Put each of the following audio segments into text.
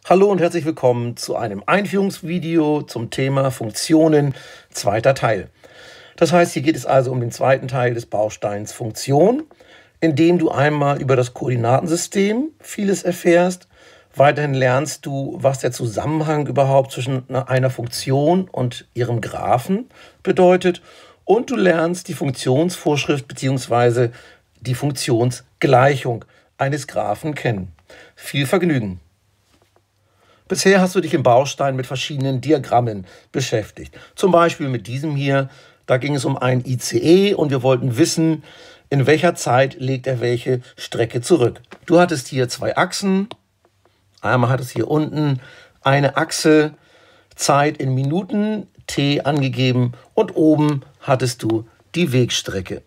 Hallo und herzlich willkommen zu einem Einführungsvideo zum Thema Funktionen, zweiter Teil. Das heißt, hier geht es also um den zweiten Teil des Bausteins Funktion, in dem du einmal über das Koordinatensystem vieles erfährst. Weiterhin lernst du, was der Zusammenhang überhaupt zwischen einer Funktion und ihrem Graphen bedeutet. Und du lernst die Funktionsvorschrift bzw. die Funktionsgleichung eines Graphen kennen. Viel Vergnügen! Bisher hast du dich im Baustein mit verschiedenen Diagrammen beschäftigt. Zum Beispiel mit diesem hier. Da ging es um ein ICE und wir wollten wissen, in welcher Zeit legt er welche Strecke zurück. Du hattest hier zwei Achsen. Einmal hattest hier unten eine Achse, Zeit in Minuten, T angegeben, und oben hattest du die Wegstrecke.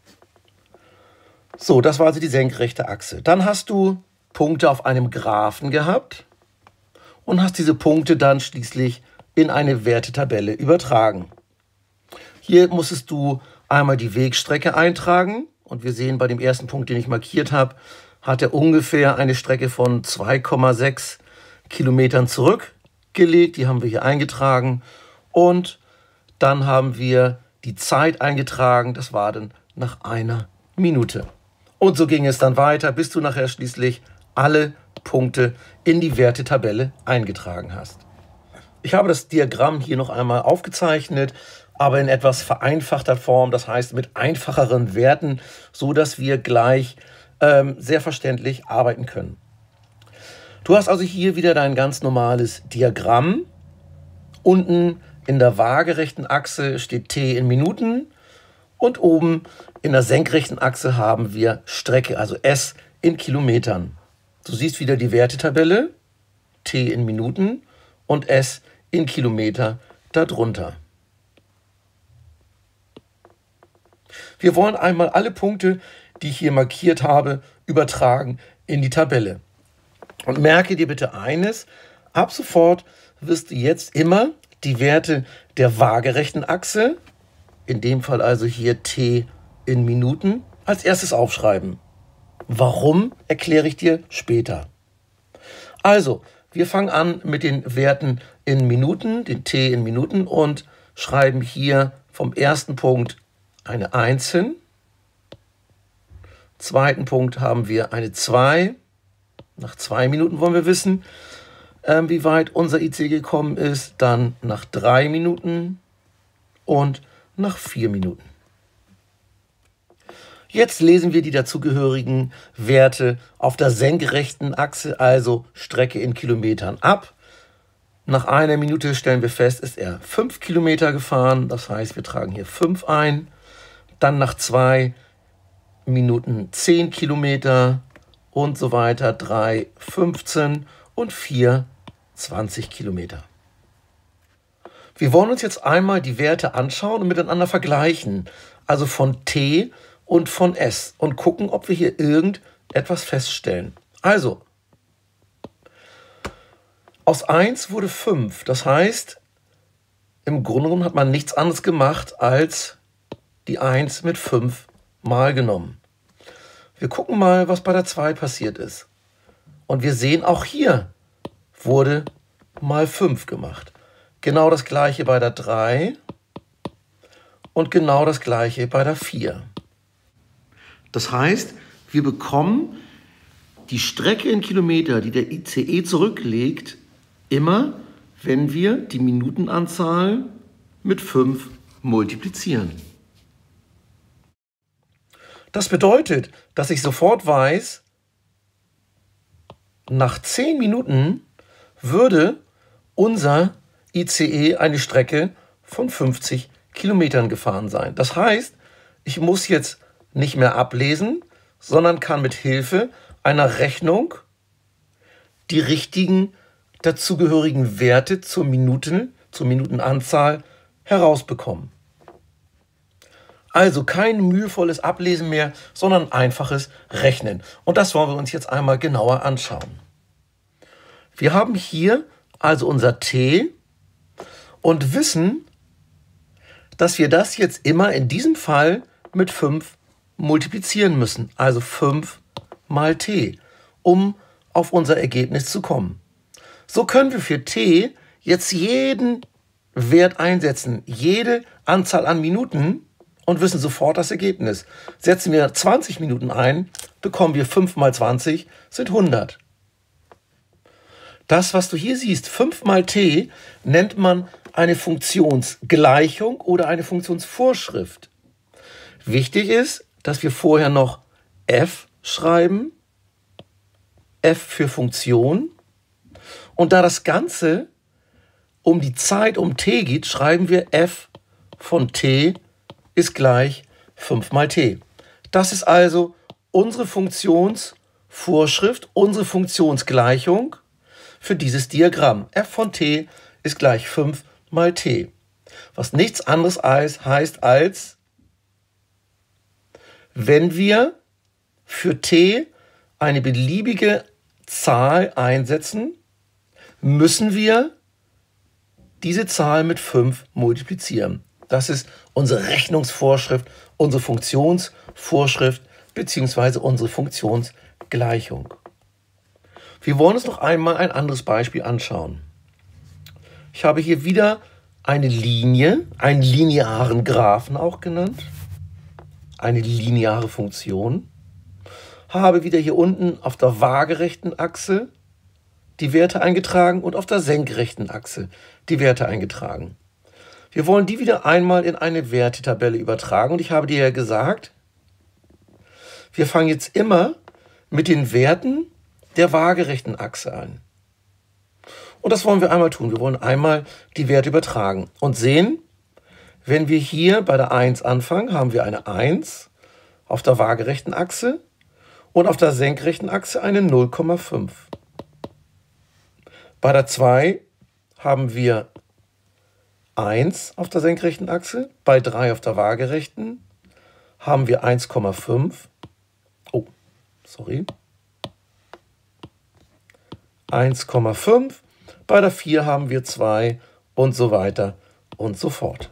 So, das war also die senkrechte Achse. Dann hast du Punkte auf einem Graphen gehabt und hast diese Punkte dann schließlich in eine Wertetabelle übertragen. Hier musstest du einmal die Wegstrecke eintragen und wir sehen bei dem ersten Punkt, den ich markiert habe, hat er ungefähr eine Strecke von 2,6 Kilometern zurückgelegt. Die haben wir hier eingetragen und dann haben wir die Zeit eingetragen. Das war dann nach einer Minute. Und so ging es dann weiter, bis du nachher schließlich alle Punkte in die Wertetabelle eingetragen hast. Ich habe das Diagramm hier noch einmal aufgezeichnet, aber in etwas vereinfachter Form, das heißt mit einfacheren Werten, so dass wir gleich sehr verständlich arbeiten können. Du hast also hier wieder dein ganz normales Diagramm. Unten in der waagerechten Achse steht T in Minuten und oben in der senkrechten Achse haben wir Strecke, also S in Kilometern. Du siehst wieder die Wertetabelle, T in Minuten und S in Kilometer darunter. Wir wollen einmal alle Punkte, die ich hier markiert habe, übertragen in die Tabelle. Und merke dir bitte eines, ab sofort wirst du jetzt immer die Werte der waagerechten Achse, in dem Fall also hier T in Minuten, als erstes aufschreiben. Warum, erkläre ich dir später. Also, wir fangen an mit den Werten in Minuten, den T in Minuten, und schreiben hier vom ersten Punkt eine 1 hin. Zweiten Punkt haben wir eine 2. Nach 2 Minuten wollen wir wissen, wie weit unser IC gekommen ist. Dann nach 3 Minuten und nach 4 Minuten. Jetzt lesen wir die dazugehörigen Werte auf der senkrechten Achse, also Strecke in Kilometern, ab. Nach einer Minute stellen wir fest, ist er 5 Kilometer gefahren. Das heißt, wir tragen hier 5 ein. Dann nach 2 Minuten 10 Kilometer und so weiter. 3, 15 und 4, 20 Kilometer. Wir wollen uns jetzt einmal die Werte anschauen und miteinander vergleichen. Also von T und von S, und gucken, ob wir hier irgendetwas feststellen. Also, aus 1 wurde 5. Das heißt, im Grunde genommen hat man nichts anderes gemacht, als die 1 mit 5 mal genommen. Wir gucken mal, was bei der 2 passiert ist. Und wir sehen, auch hier wurde mal 5 gemacht. Genau das gleiche bei der 3 und genau das gleiche bei der 4. Das heißt, wir bekommen die Strecke in Kilometer, die der ICE zurücklegt, immer, wenn wir die Minutenanzahl mit 5 multiplizieren. Das bedeutet, dass ich sofort weiß, nach 10 Minuten würde unser ICE eine Strecke von 50 Kilometern gefahren sein. Das heißt, ich muss jetzt nicht mehr ablesen, sondern kann mit Hilfe einer Rechnung die richtigen dazugehörigen Werte zur Minutenanzahl herausbekommen. Also kein mühevolles Ablesen mehr, sondern einfaches Rechnen. Und das wollen wir uns jetzt einmal genauer anschauen. Wir haben hier also unser T und wissen, dass wir das jetzt immer in diesem Fall mit 5 multiplizieren müssen, also 5 mal t, um auf unser Ergebnis zu kommen. So können wir für t jetzt jeden Wert einsetzen, jede Anzahl an Minuten und wissen sofort das Ergebnis. Setzen wir 20 Minuten ein, bekommen wir 5 mal 20 sind 100. Das, was du hier siehst, 5 mal t, nennt man eine Funktionsgleichung oder eine Funktionsvorschrift. Wichtig ist, dass wir vorher noch f schreiben, f für Funktion. Und da das Ganze um die Zeit um t geht, schreiben wir f von t ist gleich 5 mal t. Das ist also unsere Funktionsvorschrift, unsere Funktionsgleichung für dieses Diagramm. f von t ist gleich 5 mal t. Was nichts anderes heißt als, wenn wir für t eine beliebige Zahl einsetzen, müssen wir diese Zahl mit 5 multiplizieren. Das ist unsere Rechnungsvorschrift, unsere Funktionsvorschrift bzw. unsere Funktionsgleichung. Wir wollen uns noch einmal ein anderes Beispiel anschauen. Ich habe hier wieder eine Linie, einen linearen Graphen auch genannt, eine lineare Funktion. Habe wieder hier unten auf der waagerechten Achse die Werte eingetragen und auf der senkrechten Achse die Werte eingetragen. Wir wollen die wieder einmal in eine Wertetabelle übertragen und ich habe dir ja gesagt, wir fangen jetzt immer mit den Werten der waagerechten Achse an. Und das wollen wir einmal tun. Wir wollen einmal die Werte übertragen und sehen, wenn wir hier bei der 1 anfangen, haben wir eine 1 auf der waagerechten Achse und auf der senkrechten Achse eine 0,5. Bei der 2 haben wir 1 auf der senkrechten Achse, bei 3 auf der waagerechten haben wir 1,5. Oh, sorry. 1,5. Bei der 4 haben wir 2 und so weiter und so fort.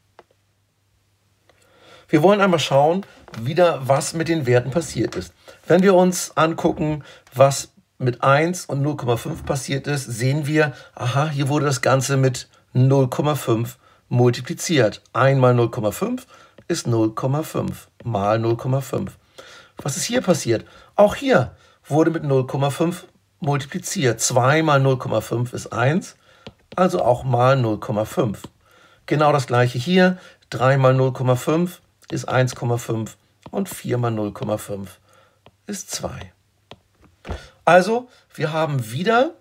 Wir wollen einmal schauen, wieder was mit den Werten passiert ist. Wenn wir uns angucken, was mit 1 und 0,5 passiert ist, sehen wir, aha, hier wurde das Ganze mit 0,5 multipliziert. 1 mal 0,5 ist 0,5 mal 0,5. Was ist hier passiert? Auch hier wurde mit 0,5 multipliziert. 2 mal 0,5 ist 1, also auch mal 0,5. Genau das gleiche hier. 3 mal 0,5 ist 1,5 und 4 mal 0,5 ist 2. Also, wir haben wieder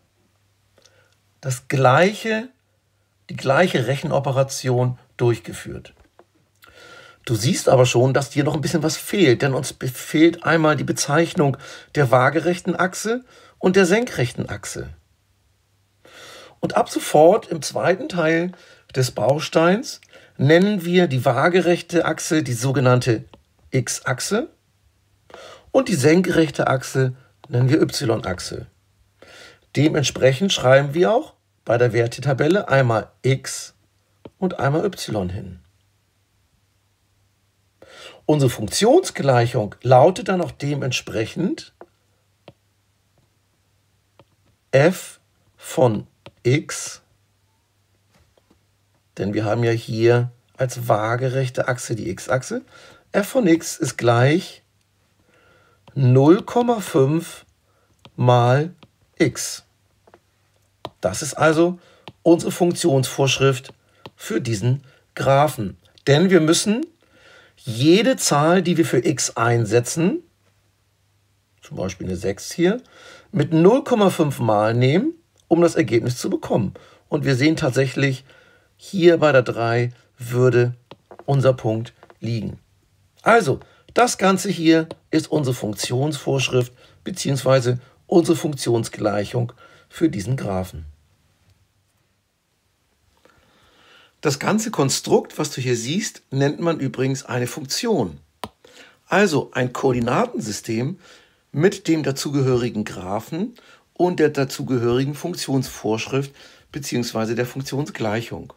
die gleiche Rechenoperation durchgeführt. Du siehst aber schon, dass dir noch ein bisschen was fehlt, denn uns fehlt einmal die Bezeichnung der waagerechten Achse und der senkrechten Achse. Und ab sofort im zweiten Teil des Bausteins nennen wir die waagerechte Achse die sogenannte x-Achse und die senkrechte Achse nennen wir y-Achse. Dementsprechend schreiben wir auch bei der Wertetabelle einmal x und einmal y hin. Unsere Funktionsgleichung lautet dann auch dementsprechend f von x, denn wir haben ja hier als waagerechte Achse die x-Achse, f von x ist gleich 0,5 mal x. Das ist also unsere Funktionsvorschrift für diesen Graphen. Denn wir müssen jede Zahl, die wir für x einsetzen, zum Beispiel eine 6 hier, mit 0,5 mal nehmen, um das Ergebnis zu bekommen. Und wir sehen tatsächlich, hier bei der 3 würde unser Punkt liegen. Also, das Ganze hier ist unsere Funktionsvorschrift bzw. unsere Funktionsgleichung für diesen Graphen. Das ganze Konstrukt, was du hier siehst, nennt man übrigens eine Funktion. Also ein Koordinatensystem mit dem dazugehörigen Graphen und der dazugehörigen Funktionsvorschrift bzw. der Funktionsgleichung.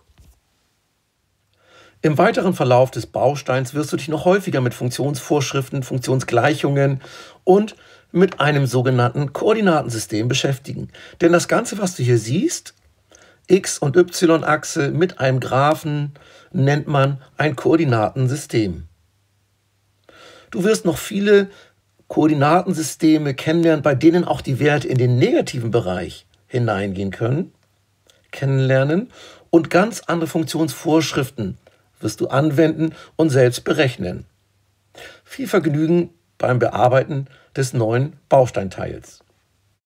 Im weiteren Verlauf des Bausteins wirst du dich noch häufiger mit Funktionsvorschriften, Funktionsgleichungen und mit einem sogenannten Koordinatensystem beschäftigen. Denn das Ganze, was du hier siehst, X- und Y-Achse mit einem Graphen, nennt man ein Koordinatensystem. Du wirst noch viele Koordinatensysteme kennenlernen, bei denen auch die Werte in den negativen Bereich hineingehen können, kennenlernen, und ganz andere Funktionsvorschriften wirst du anwenden und selbst berechnen. Viel Vergnügen beim Bearbeiten des neuen Bausteinteils.